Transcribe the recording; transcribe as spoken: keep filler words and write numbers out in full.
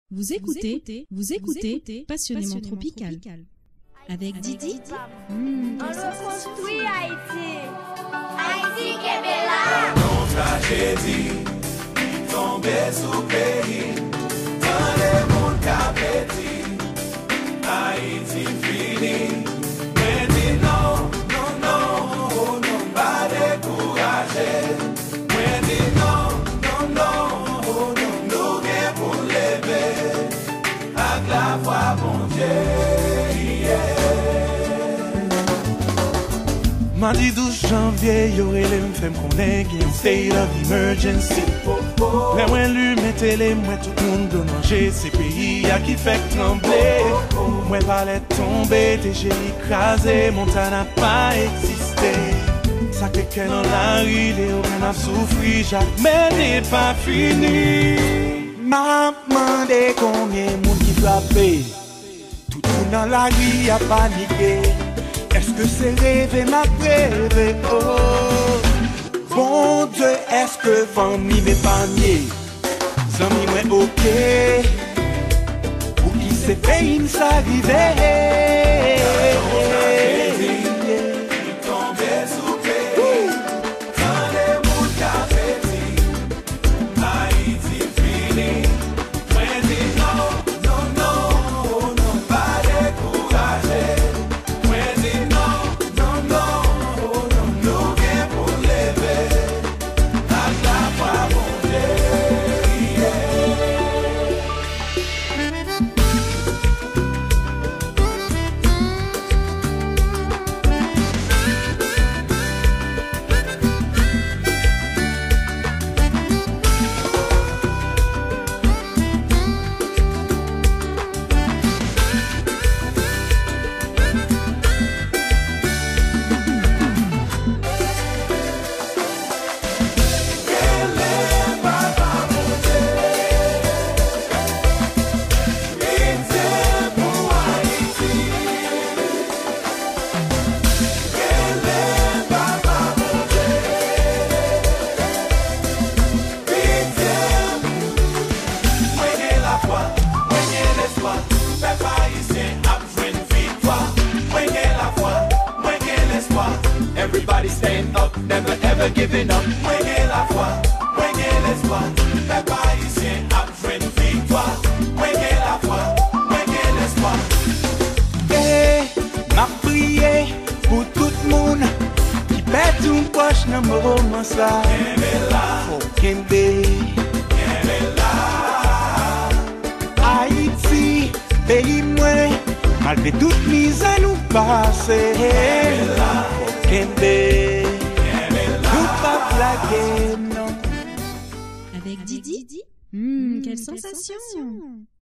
Vous écoutez, vous écoutez, passionnément tropical. Avec Didi. Mmh, on reconstruit Haïti. Haïti qui est belle. Non tragédie, tombé sous pays, dans les mondes capétis, Haïti fini. Mais dis non, non, non, oh non, pas décourager. Mais dis non, non, non, oh non, nous gain pour lever, avec la foi, bon Dieu. Mardi douze janvier, y'aurait les m'fait m'connait qu'il y a un state of emergency. Mais moi l'humain télé, moi tout le monde de manger, c'est pays à qui fait trembler. Moi palais tomber, T G écrasé, Montana pas existé. Ça que qu'elle dans la rue, les on a souffri, jamais n'est pas fini. M'a demandé combien de monde qui frappé. Tout le monde dans la rue a paniqué. Est-ce que c'est rêvé m'a rêvé? Oh, bon Dieu, est-ce que famille m'est panier? Zami moi ok. Pour qui c'est fait il s'arriver? Everybody stand up, never ever giving up. Moyenne la foi, moyenne l'espoir. Peuple haïtien a besoin de victoire. Moyenne la foi, moyenne l'espoir. Eh, m'a prié pour tout le monde qui pète une poche dans mon roman ça. Faut Kembe, Haïti, pays moins, malgré toute mise à nous passer. Kembe, nous pas blaguer, non. Avec Didi. Mmh, quelle sensation!